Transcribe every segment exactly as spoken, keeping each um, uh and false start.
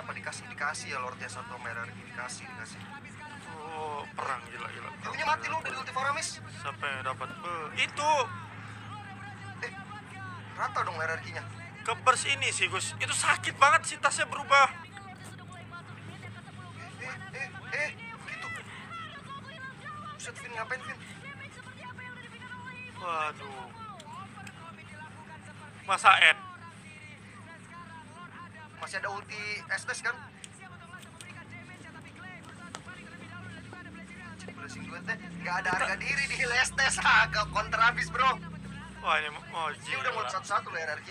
Kenapa dikasih dikasih ya Lord ya satu merah dikasih dikasih. Oh, perang gila gila. Punya mati lu dari ulti Faramis. Siapa yang dapat? Eh, itu Eh, rata dong merah nya. ke burst ini sih Gus. Itu sakit banget sih tasnya berubah. Eh, eh, eh, gitu. Buset, Vin, ngapain, Vin? Waduh. Masa Ed? Masih ada ulti Estes kan? Blessing duetnya nggak ada harga diri di heal Estes. Agak counter habis, bro. Wah, ini oh, Ini udah mau satu-satu loh R R Q.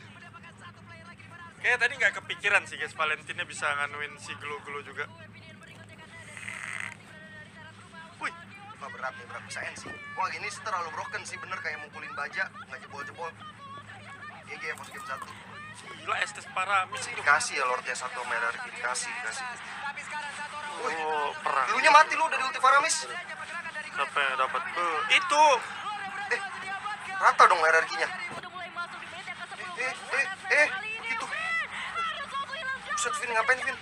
Kayak tadi nggak kepikiran sih guys, Valentinnya bisa nganuin si Glu-Glu juga. Wih, wah berat nih, berat bisa sih. Wah ini sih terlalu broken sih, bener kayak mukulin baja, nggak jebol-jebol. G G pos game satu. Gila, Estes Paramis itu. Dikasih ya Lord ya satu merah dikasih, dikasih. Oh, perang. Lunya mati lu dari ulti Faramis. Siapa yang dapat? Eh, itu Eh, rata dong R R Q-nya. Eh, eh, eh, gitu. Buset, Vin, ngapain, Vin?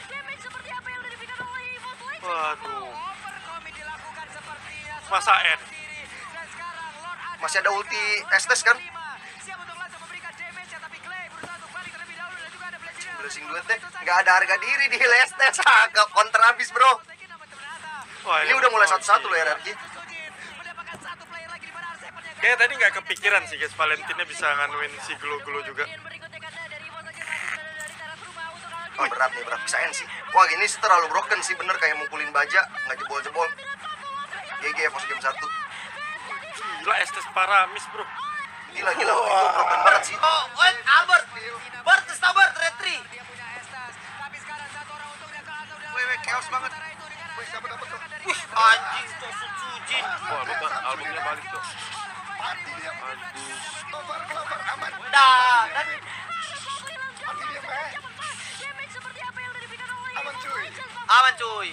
waduh. Masa Ed? Masih ada ulti Estes kan? Blessing duetnya nggak ada harga diri di heal Estes. Agak counter habis, bro. Wah, Ini udah mulai satu-satu loh R R Q. Kayak tadi nggak kepikiran sih guys, Valentinnya bisa nganuin si Glu-Glu juga. Oh berat nih, berat bisa sih. Wah ini sih terlalu broken sih, bener kayak mukulin baja, nggak jebol-jebol. G G pos game satu. Gila, Estes Paramis bro. Gila, gila, itu broken banget sih. Oh, wait, Albert. Bert, sabar, retri. Wih, wih, chaos banget. Wih, siapa dapet tuh? Wih, anjing, tuh Sujin. Wah, betul, albumnya balik tuh. Mati dia. Aduh. Cover, cover, aman. Dah, dan Mati dia, meh. Aman, cuy. aman cuy.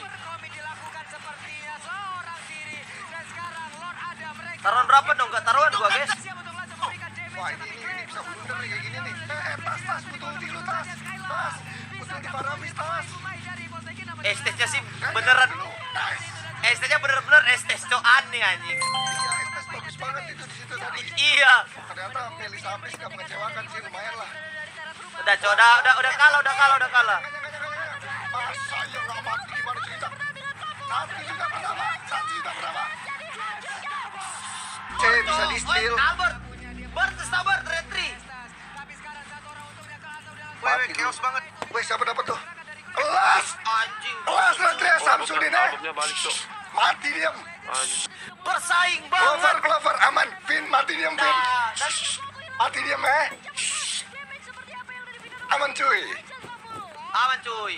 Taruhan berapa dong? Gak taruhan gua, guys. Wah, ini, ini, ini bisa blunder nih kayak gini nih. Eh, eh, tas, tas, butuh ulti lu, tas. Tas, butuh ulti Faramis, tas. Estesnya sih beneran. Estesnya bener-bener estes, cok, aneh anjing. Iya, Estes bagus banget itu di situ tadi. Iya. Ternyata Melis Apis gak mengecewakan sih, lumayan lah. Udah, cok, udah, udah, udah kalah, udah kalah, udah kalah. Masa yang gak mati, gimana cerita? Satu juta pertama, satu juta pertama. Eh, bisa di steal. Wait, Albert. Bert, sabar, retri. Wih, wih, chaos banget. Wih, siapa dapet tuh? Kelas! Anjing. Kelas Retria Samsudin, eh! Albumnya balik tuh. Mati diam! Anjing. Bersaing Clover, banget. Clover, aman! Vin, mati diam, Vin! Dah, dan Mati diam, eh! Aman, cuy! aman cuy.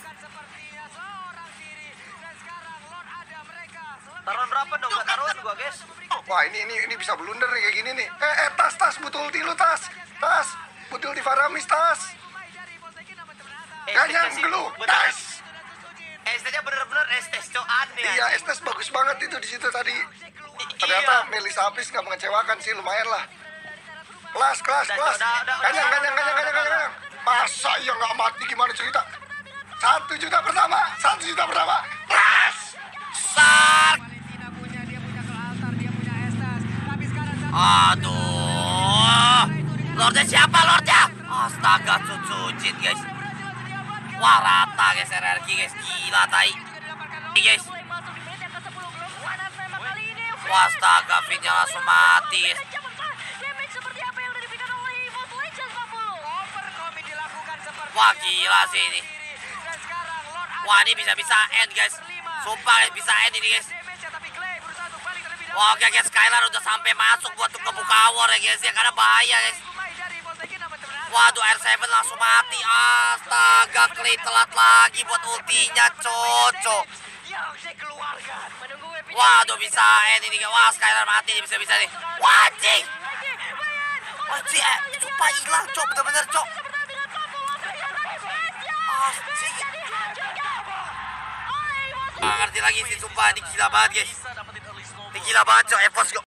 Taruhan berapa dong? Gak taruhan gua, guys. Wah, ini ini ini bisa blunder nih kayak gini nih. Eh, eh, tas, tas, butuh ulti lu, tas! Tas! Butuh ulti Faramis, tas! Ganyang, sih Glu, bener- nice! Estesnya bener-bener estes, cok, aneh. Iya, anjing. Estes bagus banget itu di situ tadi. Iya. Ternyata Melis Apis gak mengecewakan sih, lumayan lah. Kelas, kelas, Udah, kelas. udah, udah, udah, Ganyang, udah, ganyang, udah, ganyang, udah, ganyang, udah. ganyang. Masa yang gak mati, gimana cerita? Satu juta pertama, satu juta pertama. Kelas! Sark. Aduh. Lordnya siapa, Lordnya? Astaga, Sujin, guys. Wah, rata, guys, R R Q, guys. Gila, tai. Guys. Wah, astaga, Vin-nya langsung mati, guys. Wah, gila sih ini. Wah, ini bisa-bisa end, guys. Sumpah, guys, bisa end ini, guys. Wah, oke, guys, Skylar udah sampai masuk buat untuk ngebuka war ya, guys, ya, karena bahaya, guys. Waduh, R tujuh langsung mati. Astaga, Clay telat lagi buat ultinya, cocok. Waduh, bisa end ini, guys. Wah, Skylar mati nih, bisa-bisa nih. Wajing. Wajing, eh, sumpah hilang, cok, bener-bener, cok. Anjing. Nggak ngerti lagi sih, sumpah, ini gila banget, guys. Ini gila banget, cok, Evos,